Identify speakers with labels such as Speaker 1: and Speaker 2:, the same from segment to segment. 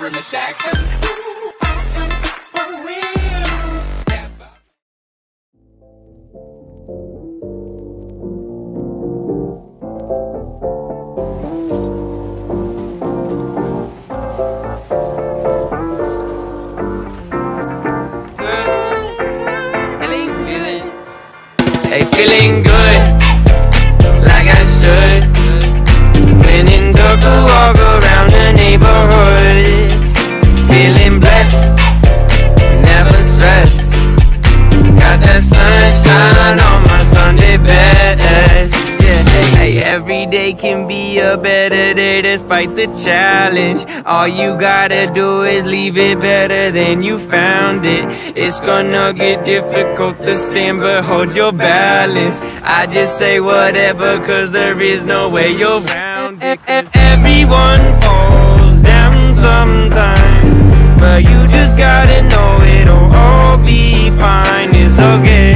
Speaker 1: Byron the Jackson. Ooh, I am for real.
Speaker 2: Hey, feeling good, like I should. When in dark, walk around the neighborhood. Feeling blessed, never stressed. Got that sunshine on my Sunday best. Yeah, hey, every day can be a better day despite the challenge. All you gotta do is leave it better than you found it. It's gonna get difficult to stand, but hold your balance. I just say whatever, cause there is no way you're around it. Everyone falls down sometime, but you just gotta know it'll all be fine. It's okay.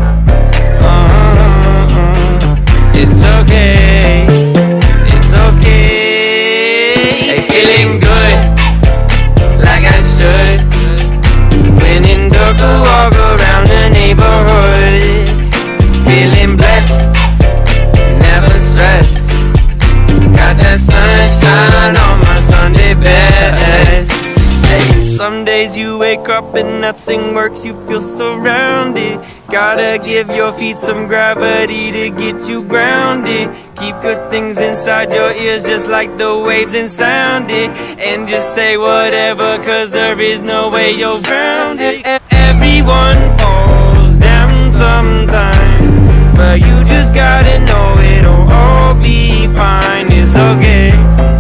Speaker 2: It's okay. It's okay. Hey, feeling good, like I should. When in dark, walk around the neighborhood. Feeling blessed, never stressed. Got that sunshine on my Sunday best. Hey, some days you wake up and nothing works, you feel surrounded. Gotta give your feet some gravity to get you grounded. Keep good things inside your ears just like the waves and sound it. And just say whatever, cause there is no way you're grounded. Everyone falls down sometime, but you just gotta know it'll all be fine. It's okay.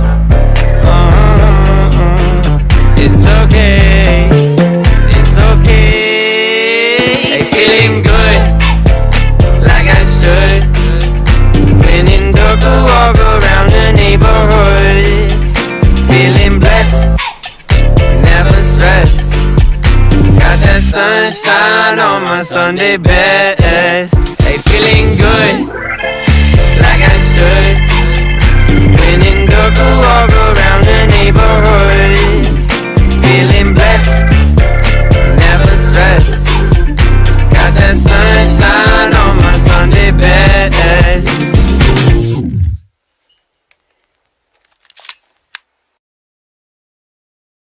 Speaker 2: It's okay. It's okay. Hey, feeling good, like I should. When in dark, walk around the neighborhood. Feeling blessed, never stressed. Got that sunshine on my Sunday best. Hey, feeling good, like I should. When in dark, walk around the neighborhood.